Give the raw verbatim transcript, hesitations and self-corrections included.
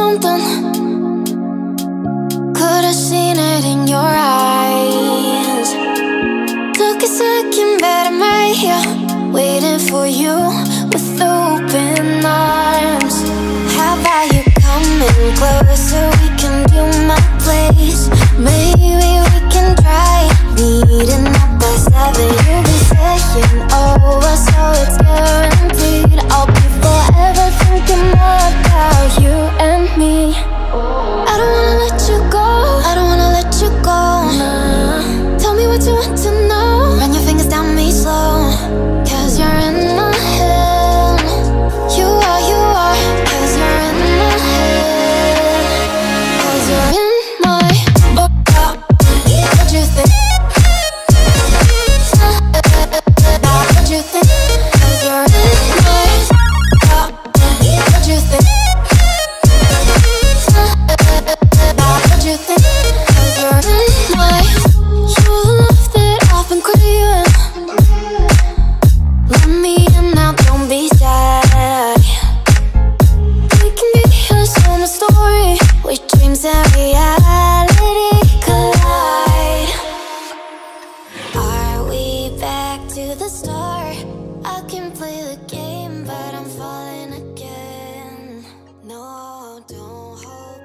something. Could've seen it in your eyes. Took a second, but I'm right here, waiting for you with open arms. How about you coming closer? We can do my place. Maybe we can try meeting up by seven. You'll be saying over, so it's guaranteed. I'll be forever thinking about you and me. I don't wanna let you go, I don't wanna let you go, nah. Tell me what you want to know. Run your fingers down me slow, cause you're in my head. You are, you are, cause you're in my head. Cause you're in my oh, oh. What you think? What you think? Cause you're in my oh, what you think? What you think? Cause you're in my you're the love that I've been craving. Let me in now, don't be shy. We can be a summer story where dreams and reality collide. Are we back to the start? I can play the game, but I'm falling